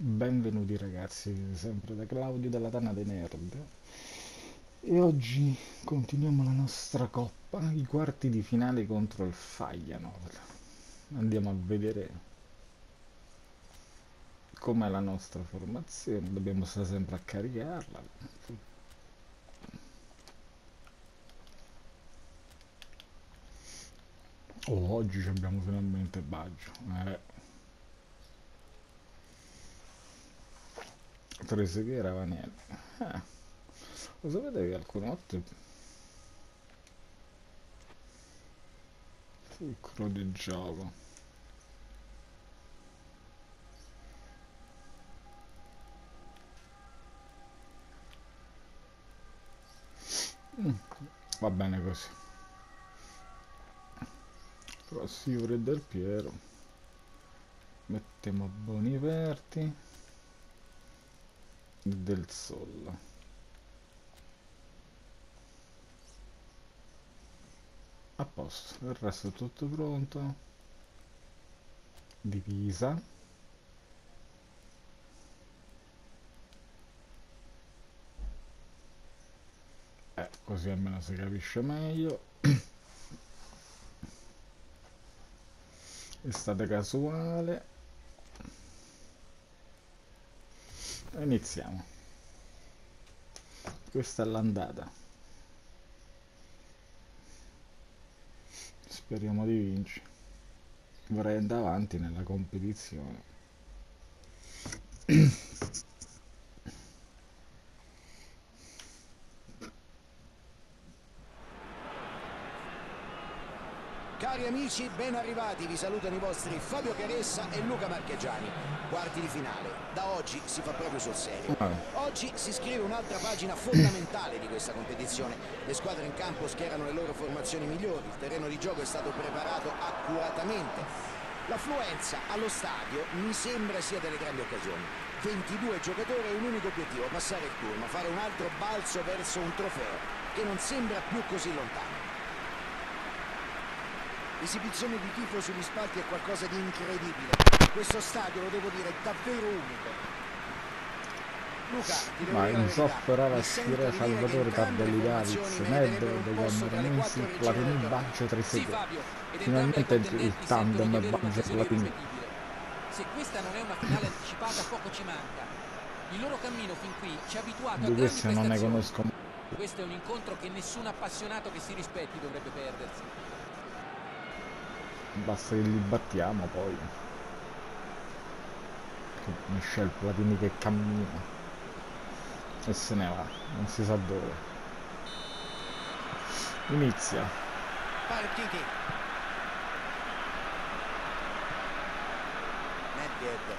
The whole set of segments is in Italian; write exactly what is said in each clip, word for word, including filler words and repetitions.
Benvenuti ragazzi, sempre da Claudio della Tana dei Nerd. E oggi continuiamo la nostra coppa, i quarti di finale contro il Feyenoord. Andiamo a vedere com'è la nostra formazione, dobbiamo stare sempre a caricarla. Oh, oggi ci abbiamo finalmente Baggio. Eh, Trezeguet Vanelli. Eh, lo sapete che alcune volte fulcro di gioco. Va bene così. Prossimo Re del Piero. Mettiamo Boniverti e Del Sol. A posto, il resto è tutto pronto. Divisa. Eh, così almeno si capisce meglio. Estate casuale. Iniziamo. Questa è l'andata. Speriamo di vincere. Vorrei andare avanti nella competizione. Cari amici, ben arrivati, vi salutano i vostri Fabio Caressa e Luca Marchegiani. Quarti di finale, da oggi si fa proprio sul serio. Ah, Oggi si scrive un'altra pagina fondamentale di questa competizione. Le squadre in campo schierano le loro formazioni migliori, il terreno di gioco è stato preparato accuratamente. L'affluenza allo stadio mi sembra sia delle grandi occasioni. ventidue giocatori e un unico obiettivo, passare il turno, fare un altro balzo verso un trofeo che non sembra più così lontano. L'esibizione di tifo sugli spalti è qualcosa di incredibile. Questo stadio, lo devo dire, è davvero unico. Luca, ti devo ma dire la in verità, soffera mi la sento sfida di dire che Salvatore entrambe le Tardelli formazioni Davids, meriterebbero Nedved, un posto tra le Camoranesi, quattro regine del Platini torneo. Baggio Sì, Trezeguet. Fabio, ed entrambe le Finalmente il, il contendenti sentono di tandem avere Baggio un'occasione Platini. irripetibile. Se questa non è una finale anticipata, poco ci manca. Il loro cammino fin qui ci ha abituato a Di grandi questi non ne prestazioni. conosco. Questo è un incontro che nessun appassionato che si rispetti dovrebbe perdersi. Basta che li battiamo poi. Che Michel Platini che cammina e se ne va, non si sa dove. Inizia. Partiti. Nedved.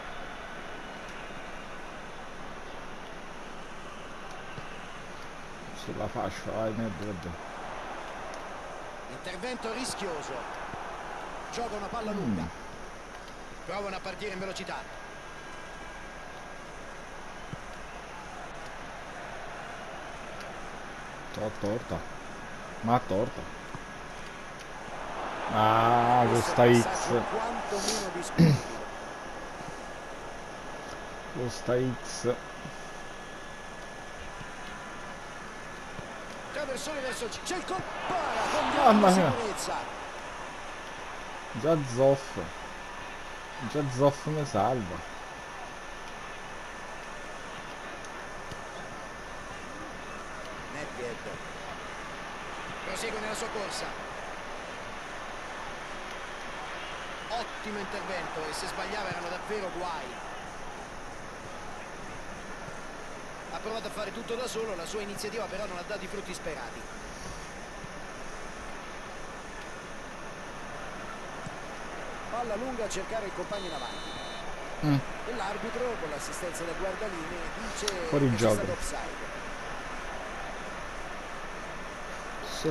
Sulla fascia, vai Nedved. Intervento rischioso. Gioca una palla lunga. Provano a partire in velocità. To- torta. Ma torta. Ah, Questo è questa un X. passaggio quantomeno discutibile. Questa X. Traversone verso il... C'è il colpo! Para con grande Mamma mia. sicurezza. Già Zoff. Già Zoff mi salva. Nedved prosegue nella sua corsa. Ottimo intervento e se sbagliava erano davvero guai. Ha provato a fare tutto da solo, la sua iniziativa però non ha dato i frutti sperati. Palla lunga a cercare il compagno in avanti. Mm, E l'arbitro con l'assistenza del guardalinee dice fuori che c'è gioco. stato offside. Sì.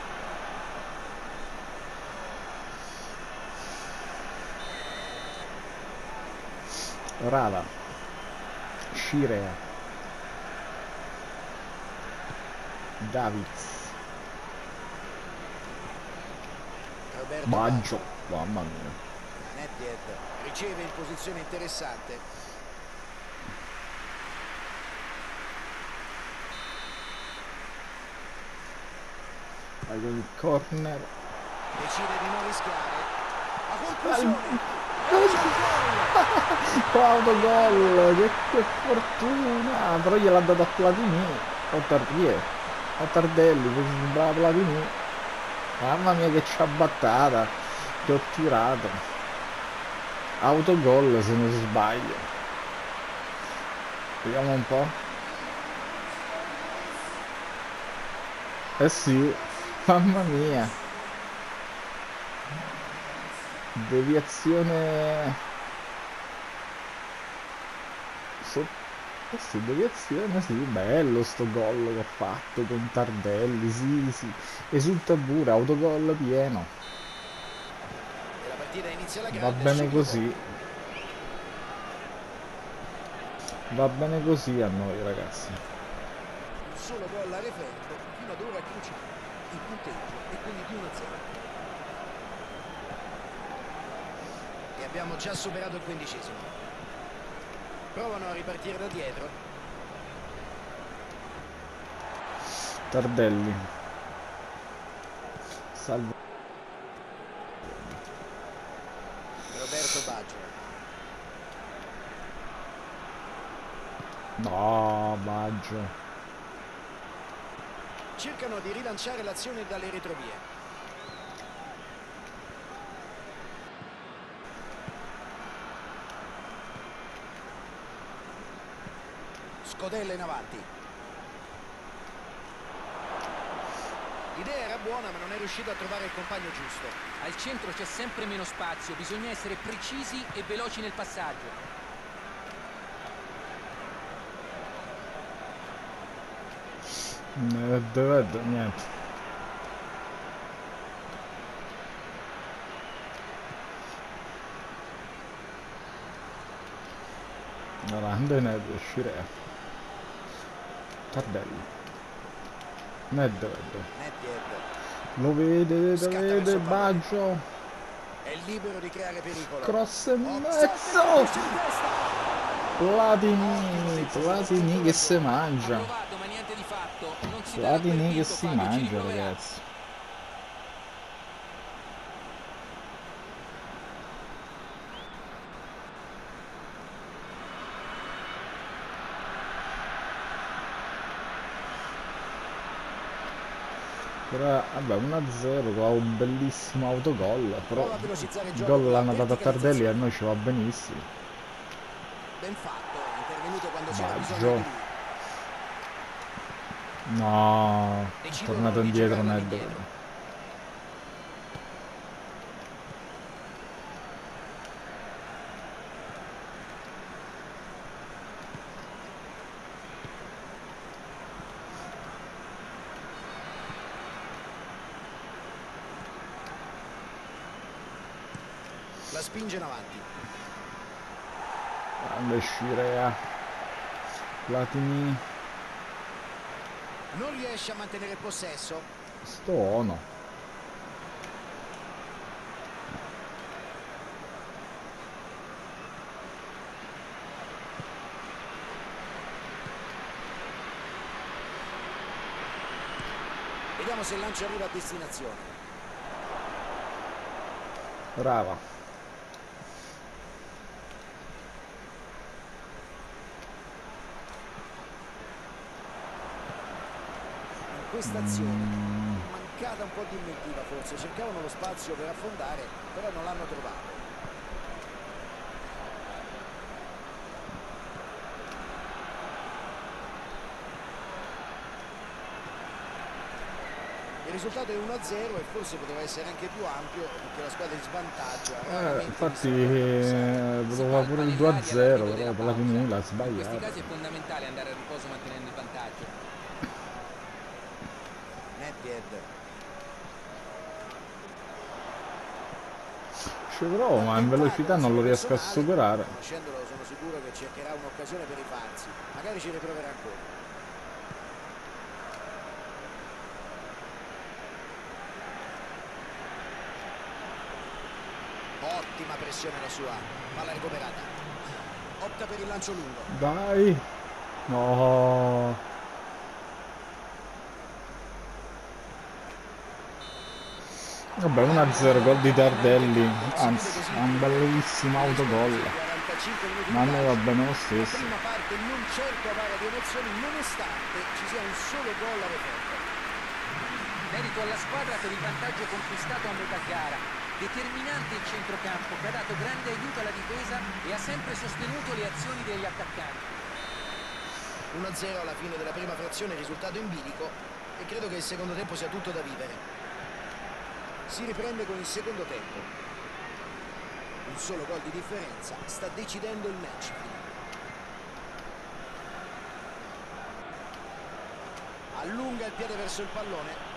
Rava. Scirea. Davids. Roberto Baggio. Baggio. Mamma mia. Nedved riceve in posizione interessante. Vai con il corner. Decide di non rischiare. A Al... conclusione. Calcio Autogol, che, che fortuna! Però gliel'ha dato a Platini. O Tardier. O Tardelli, che sembrava Platini. Mamma mia che ciabattata che ho tirato. Autogol se non sbaglio. Vediamo un po'. Eh sì, mamma mia. Deviazione. So... Eh sì, deviazione, sì, bello sto gol che ha fatto con Tardelli, sì, sì. Esulta pure, autogol pieno. e la partita inizia alla Va grande bene subito. così. Va bene così a noi ragazzi. Un solo gol a referto fino ad ora cruciale. Il punteggio è quindi di uno a zero. E abbiamo già superato il quindicesimo. Provano a ripartire da dietro. Tardelli. Salve. Roberto Baggio. No, Baggio. Cercano di rilanciare l'azione dalle retrovie. Scodella in avanti. L'idea era buona ma non è riuscito a trovare il compagno giusto. Al centro c'è sempre meno spazio, bisogna essere precisi e veloci nel passaggio. Nedved, niente. Grande Nedved, Scirea. Tardelli. Nedved. Nedved Lo vede, lo scatta vede, verso il pallone. Baggio. È libero di creare pericolo. Cross e Obstacle mezzo. di testa. Platini, Platini che si Ha mangia. provato ma niente di fatto, non si darà per Platini che vinto si Fabio, ci mangia riproverà. ragazzi. Però vabbè uno a zero con un bellissimo autogol, però Prova a velocizzare il il gioco gol con la l'hanno dato a Tardelli e a verticalizzazione. noi ci va benissimo. Ben fatto, è intervenuto quando c'era bisogno Baggio. di lui. No, è Decidono tornato di indietro giocarla Nedved. all'indietro. La spinge in avanti. Grande Scirea. Platini. Non riesce a mantenere il possesso. Sto ono. Vediamo se il lancio arriva a destinazione. Brava. In questa azione mancata un po' di inventiva forse. Cercavano lo spazio per affondare, però non l'hanno trovato. Il risultato è uno a zero e forse poteva essere anche più ampio perché la squadra in svantaggio ha Eh, raramente infatti visto il gol passato. eh, Si poteva fa il pure il due a palellaria zero, all'arrivo però della Platini pausa. l'ha In questi sbagliato. casi è fondamentale andare a riposo mantenendo il vantaggio. Nedved. Ci provo, Ha ma in tentato velocità non lo l'azione riesco a personale, superare. conoscendolo sono sicuro che cercherà un'occasione per rifarsi. Magari ci riproverà ancora. Ottima pressione la sua, palla recuperata. Opta per il lancio lungo. Dai. No. Vabbè, uno a zero, gol di Tardelli, Si chiude anzi, così il ha un primo tempo. bellissimo Alle autogol, esplosi quarantacinque minuti ma di a me va calcio. bene lo La stesso. prima parte non certo avara di emozioni, nonostante ci sia un solo gol a referto. Merito alla squadra per il vantaggio conquistato a metà gara. Determinante il centrocampo che ha dato grande aiuto alla difesa e ha sempre sostenuto le azioni degli attaccanti. uno a zero alla fine della prima frazione, risultato in bilico, e credo che il secondo tempo sia tutto da vivere. Si riprende con il secondo tempo. Un solo gol di differenza sta decidendo il match. Allunga il piede verso il pallone.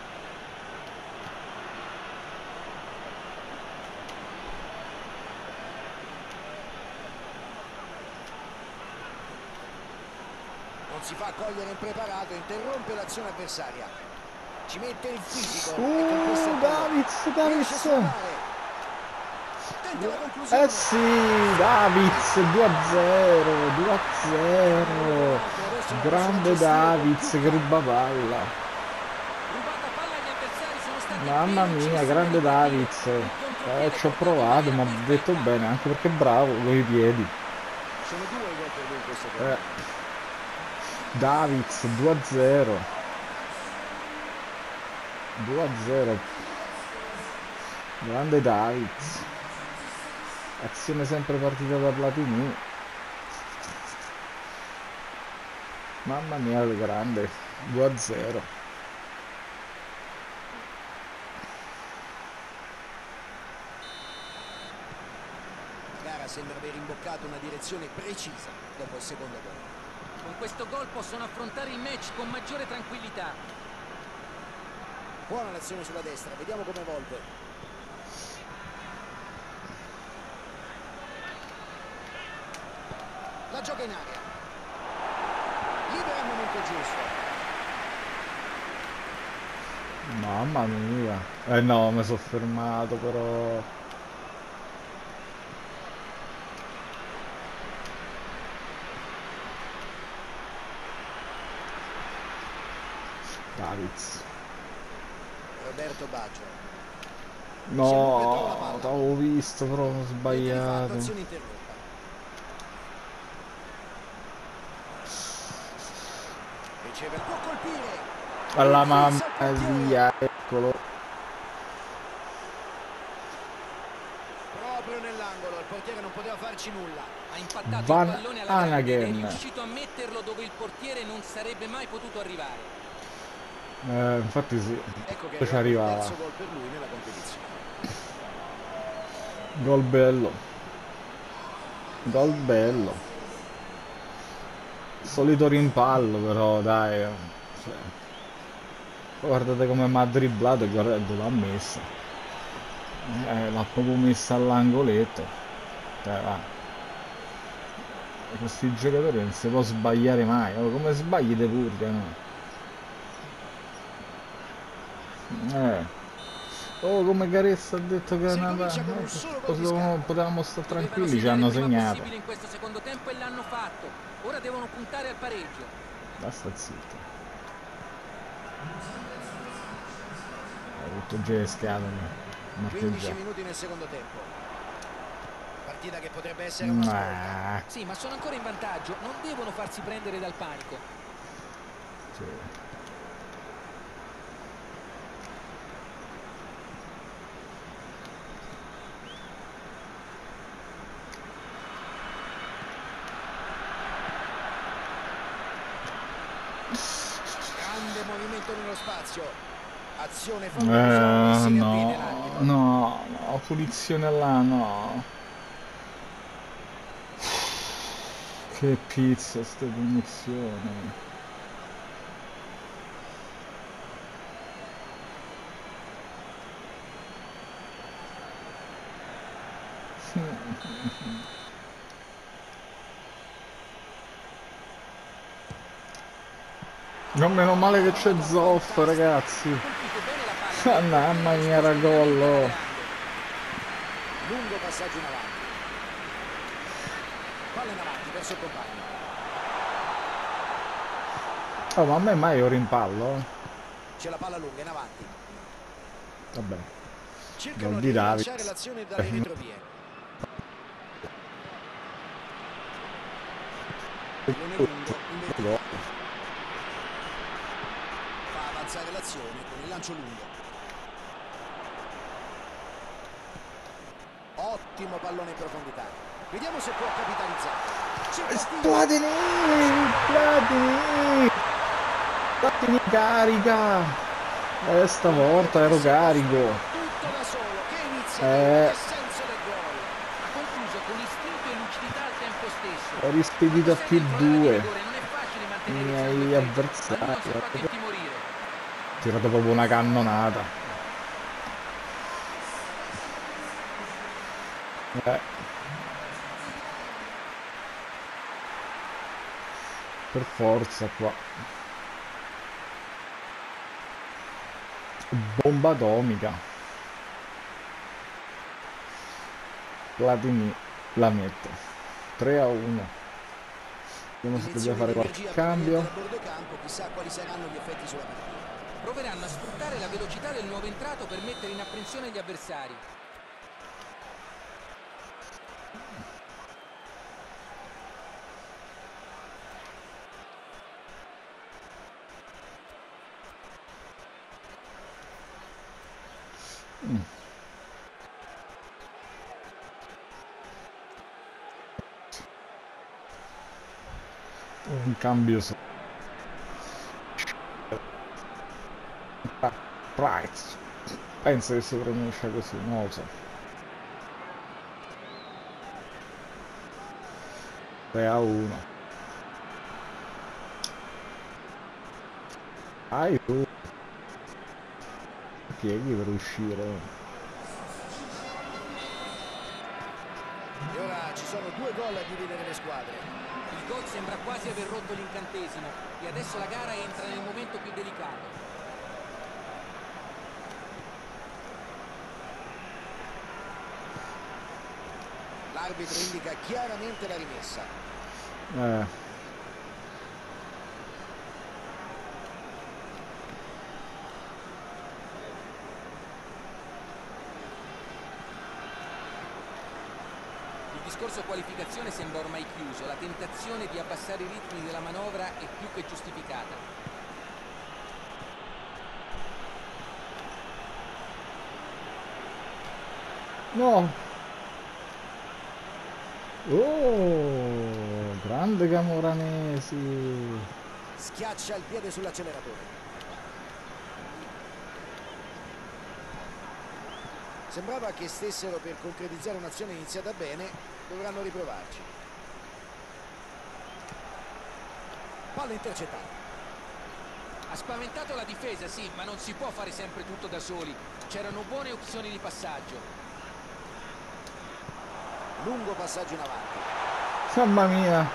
Non si fa cogliere impreparato, interrompe l'azione avversaria. Ci mette il fisico. E con questo Uh, Davids, riesce a Davids! sparare. Tenta la Eh conclusione. sì, Davids, due a zero, due a zero. Adesso la possono Grande gestire con Davids più che calma. ruba palla. Rubata palla agli avversari, sono stati Mamma mia, velocissimi a grande ripartire. Davids. Il Eh, contropiede ci ho portato in provato, aria, ma ha questo è il detto bene, calcio. anche perché è bravo con i piedi. Sono due i gol per lui in questo Eh, tempo. Davids, due a zero. due a zero. Grande Davids. Azione sempre partita da Platini. Mamma mia, che grande. due a zero. La gara sembra aver imboccato una direzione precisa dopo il secondo gol. Con questo gol possono affrontare il match con maggiore tranquillità. Buona l'azione sulla destra, vediamo come evolve. La gioca in aria. Libera al momento giusto. Mamma mia. Eh no, mi sono fermato però. Davids. Roberto Baggio. Si allunga e trova la No, palla. l'avevo visto, però ho Niente di fatto, sbagliato. azione interrotta. Riceve, può colpire. Alla mamma Infilza il portiere. mia, eccolo. Proprio nell'angolo, il portiere non poteva farci nulla. Ha impattato il Van pallone alla grande ed è Anagen. riuscito a metterlo dove il portiere non sarebbe mai potuto arrivare. Eh, infatti sì, Ecco che è poi ci arrivato il arrivava. terzo gol per lui nella competizione. Gol bello. Gol bello. Solito rimpallo però, dai. eh. Cioè, guardate come mi ha dribblato e guardate, l'ha messa. Eh, l'ha proprio messa all'angoletto. Cioè, va. Questi giocatori non si può sbagliare mai. Oh, come sbagli te pure, no? Eh. Oh, come Caressa ha detto che è Si una... ricomincia con un eh, solo gol di potevamo, scarto. potevamo stare Dovevano tranquilli, ci segnare hanno il prima segnato. possibile in questo secondo tempo e l'hanno fatto. Ora devono puntare al pareggio. Basta zitto. È tutto gescato. quindici Marcheggiato. minuti nel secondo tempo. Partita che potrebbe essere una svolta. Ah, Sì, ma sono ancora in vantaggio, non devono farsi prendere dal panico. sì. Grande movimento nello spazio. Azione Eh, favolosa e si riavviene no, l'arbitro. no, no, punizione là, no. Che pizza ste punizioni. Non meno male che c'è Zoff, ragazzi. Ha colpito bene la palla, Ah, ma il mamma portiere mia, era spontaneamente alla gol. grande. Lungo passaggio in avanti. Palla in avanti verso il compagno. Oh, ma a me mai io rimpallo? C'è la palla lunga in avanti. Vabbè. Cercano Gol di di rilanciare Davids. l'azione dalle retrovie. Pallone lungo in verticale. Fa avanzare l'azione con il lancio lungo. Ottimo pallone in profondità. Vediamo se può capitalizzare. C'è Platini. Platini! Platini! Platini carica! Eh, stavolta ero carico. Tutto da solo. Che iniziativa, Eh, che senso del gol. Ha concluso con istinto e lucidità al tempo stesso. ho rispedito a Quando sei più dentro l'area di due. rigore non è facile I mantenere il miei sangue freddo, ma lui non avversari. si è fatto intimorire. Ho tirato proprio una cannonata. Eh. Per forza qua. Bomba atomica. Platini la mette. tre a uno. Vediamo se dobbiamo fare qualche cambio. A bordo campo, chissà quali saranno gli effetti sulla partita. Proveranno a sfruttare la velocità del nuovo entrato per mettere in apprensione gli avversari. Mm. Un cambio su Price. Penso che si pronuncia così, non lo so. tre a uno. Dai tu. Pieghi per uscire. E ora ci sono due gol a dividere le squadre. Il gol sembra quasi aver rotto l'incantesimo e adesso la gara entra nel momento più delicato. L'arbitro indica chiaramente la rimessa. Eh. Il discorso qualificazione sembra ormai chiuso, la tentazione di abbassare i ritmi della manovra è più che giustificata. No! Oh! Grande Camoranesi! Schiaccia il piede sull'acceleratore. Sembrava che stessero per concretizzare un'azione iniziata bene, dovranno riprovarci. Palla intercettata. Ha spaventato la difesa, sì, ma non si può fare sempre tutto da soli. C'erano buone opzioni di passaggio. Lungo passaggio in avanti. Mamma mia!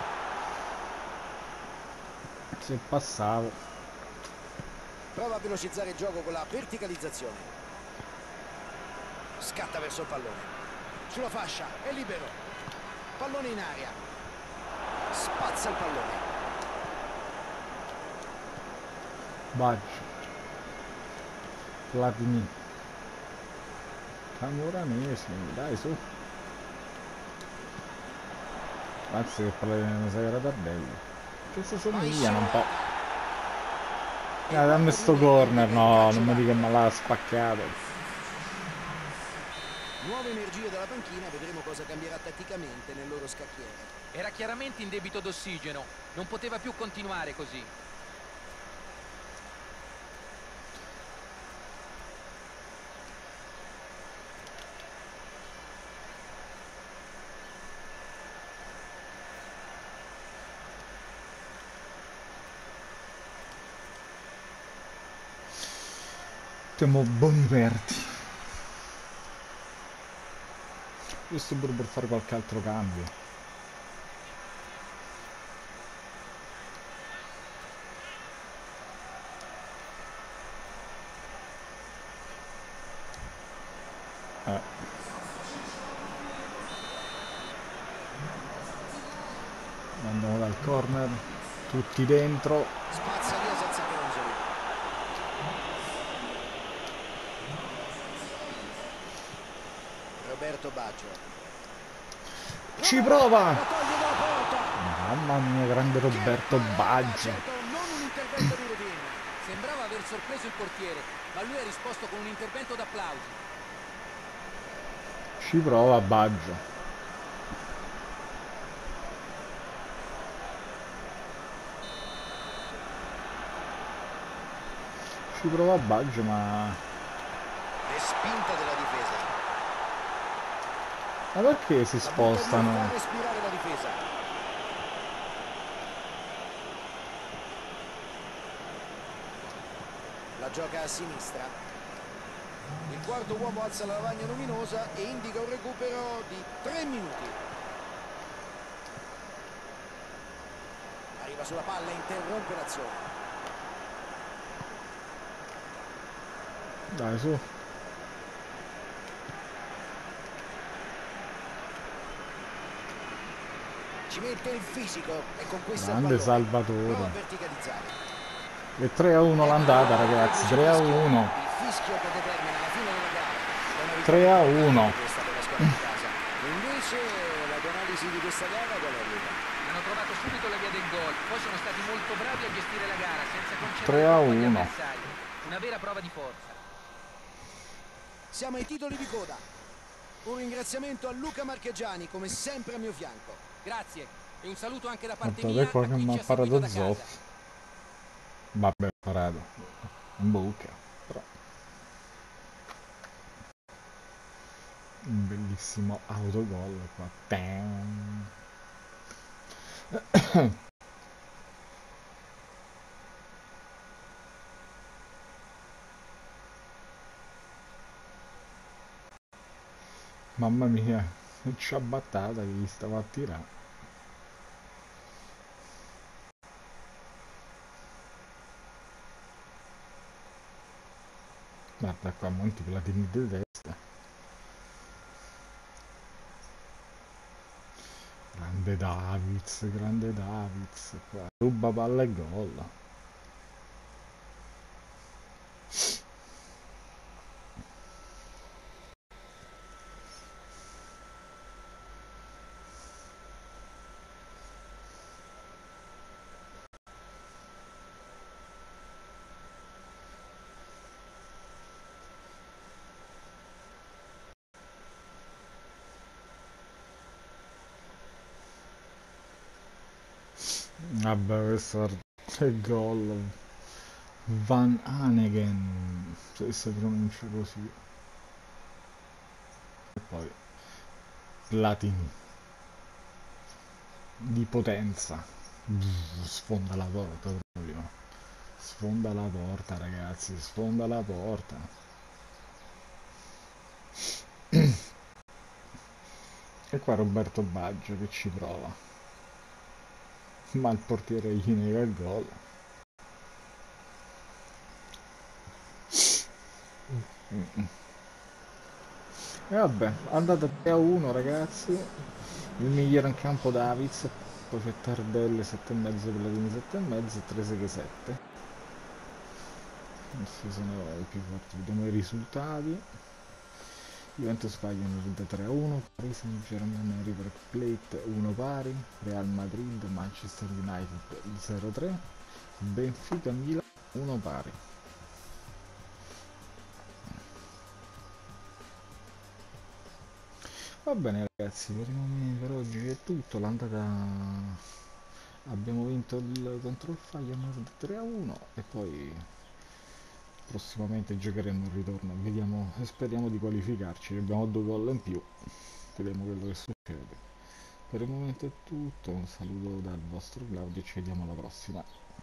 Se passavo. Prova a velocizzare il gioco con la verticalizzazione. Scatta verso il pallone. Sulla fascia, è libero. Pallone in aria. Spazza il pallone. Baggio. Platini. Camoranesi, dai su. Grazie che Platini sei era bello. Che si somigliano un po'. Eh, dammi sto corner, no, non mi dica che me l'ha spaccato. Nuove energie dalla panchina, vedremo cosa cambierà tatticamente nel loro scacchiere. Era chiaramente in debito d'ossigeno, non poteva più continuare così. Siamo boniperti. Giusto pure per fare qualche altro cambio. Eh. Andiamo dal corner, tutti dentro. Spazza via senza bronzoli. Roberto Baggio. Ci prova! La toglie dalla porta. Mamma mia, grande Roberto Che parata! Baggio. Certo, non un intervento di routine. Sembrava aver sorpreso il portiere, ma lui ha risposto con un intervento d'applausi. Ci prova Baggio. Ci prova Baggio, ma... Respinta della difesa. Ma perché si La butta via, fa spostano? respirare la difesa. La gioca a sinistra. Il quarto uomo alza la lavagna luminosa e indica un recupero di tre minuti. Arriva sulla palla e interrompe l'azione. Dai, su. Ci mette il fisico e conquista il Grande pallone. Prova a Salvatore. verticalizzare. E tre a uno l'andata, ragazzi. tre a uno. Il fischio che determina la fine della gara. È una tre a vittoria uno. importante questa per la squadra di casa. E invece la tua analisi di questa gara qual è, Luca? Hanno trovato subito la via del gol, poi sono stati molto bravi a gestire la gara senza tre a concedere troppo agli uno. avversari. Una vera prova di forza. Siamo ai titoli di coda. Un ringraziamento a Luca Marchegiani, come sempre a mio fianco. Grazie e un saluto anche da parte Guardate mia qua a che chi mi ci ha ha seguito parato da casa. Zoff. Vabbè, parato. In bocca. Però. Un bellissimo autogol qua. Tam. Mamma mia, che ciabattata che gli stava a tirare. Guarda qua, molti platini di testa. Grande Davids, grande Davids. Qua. Ruba palla e gol. Vabbè, questo è il gol. Van Hanegen, se si pronuncia così. E poi Platini di potenza. Bzz, sfonda la porta proprio. Sfonda la porta, ragazzi, sfonda la porta. E qua Roberto Baggio che ci prova. Ma il portiere gli nega il gol. E vabbè, andata tre a uno, ragazzi. Il migliore in campo Davids, poi c'è Tardelli sette e mezzo, Platini sette e mezzo, Treseghe sette. Questi sono i più forti. Vediamo i risultati. Juventus Bayern tre a uno, Paris Saint-Germain River Plate uno pari, Real Madrid Manchester United zero a tre, Benfica Milan uno pari. Va bene ragazzi, per, per oggi è tutto. L'andata, abbiamo vinto il contro il Feyenoord tre a uno e poi prossimamente giocheremo il ritorno. Vediamo e speriamo di qualificarci. Abbiamo due gol in più, vediamo quello che succede. Per il momento è tutto, un saluto dal vostro Claudio e ci vediamo alla prossima.